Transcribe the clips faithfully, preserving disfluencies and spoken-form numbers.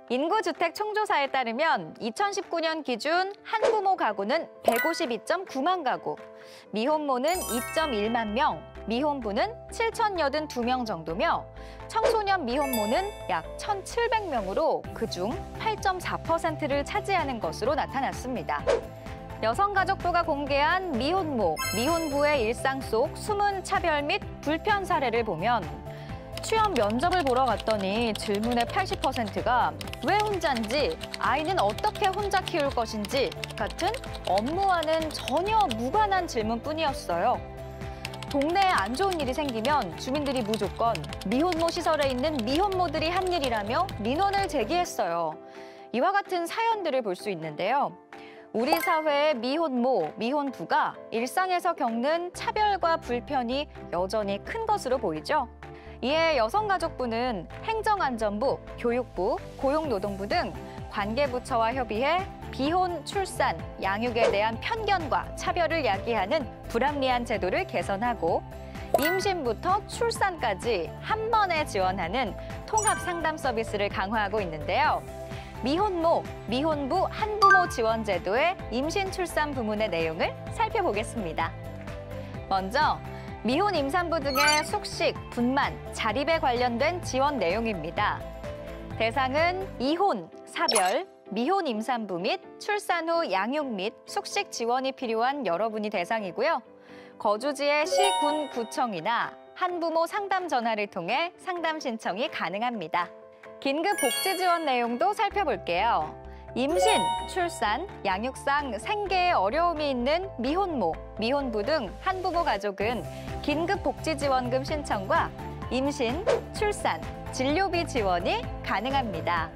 인구주택 총조사에 따르면 이천십구 년 기준 한부모 가구는 백오십이 점 구만 가구, 미혼모는 이 점 일만 명, 미혼부는 칠천팔십이 명 정도며 청소년 미혼모는 약 천칠백 명으로 그중 팔 점 사 퍼센트를 차지하는 것으로 나타났습니다. 여성가족부가 공개한 미혼모, 미혼부의 일상 속 숨은 차별 및 불편 사례를 보면 취업 면접을 보러 갔더니 질문의 팔십 퍼센트가 왜 혼자인지, 아이는 어떻게 혼자 키울 것인지 같은 업무와는 전혀 무관한 질문뿐이었어요. 동네에 안 좋은 일이 생기면 주민들이 무조건 미혼모 시설에 있는 미혼모들이 한 일이라며 민원을 제기했어요. 이와 같은 사연들을 볼 수 있는데요. 우리 사회의 미혼모, 미혼부가 일상에서 겪는 차별과 불편이 여전히 큰 것으로 보이죠. 이에 여성가족부는 행정안전부, 교육부, 고용노동부 등 관계부처와 협의해 비혼, 출산, 양육에 대한 편견과 차별을 야기하는 불합리한 제도를 개선하고 임신부터 출산까지 한 번에 지원하는 통합 상담 서비스를 강화하고 있는데요. 미혼모, 미혼부 한부모 지원 제도의 임신 출산 부문의 내용을 살펴보겠습니다. 먼저 미혼 임산부 등의 숙식, 분만, 자립에 관련된 지원 내용입니다. 대상은 이혼, 사별, 미혼 임산부 및 출산 후 양육 및 숙식 지원이 필요한 여러분이 대상이고요. 거주지의 시, 군, 구청이나 한부모 상담 전화를 통해 상담 신청이 가능합니다. 긴급 복지 지원 내용도 살펴볼게요. 임신, 출산, 양육상 생계에 어려움이 있는 미혼모, 미혼부 등 한부모 가족은 긴급복지지원금 신청과 임신, 출산, 진료비 지원이 가능합니다.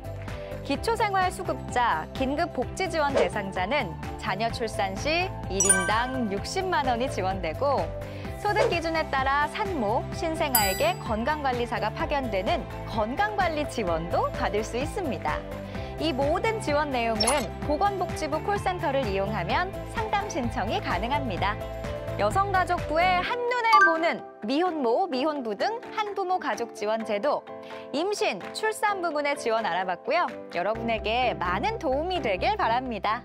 기초생활수급자, 긴급복지지원 대상자는 자녀 출산 시 일 인당 육십만 원이 지원되고 소득 기준에 따라 산모, 신생아에게 건강관리사가 파견되는 건강관리 지원도 받을 수 있습니다. 이 모든 지원 내용은 보건복지부 콜센터를 이용하면 상담 신청이 가능합니다. 여성가족부의 한눈에 보는 미혼모, 미혼부 등 한부모 가족 지원 제도, 임신, 출산 부분의 지원 알아봤고요. 여러분에게 많은 도움이 되길 바랍니다.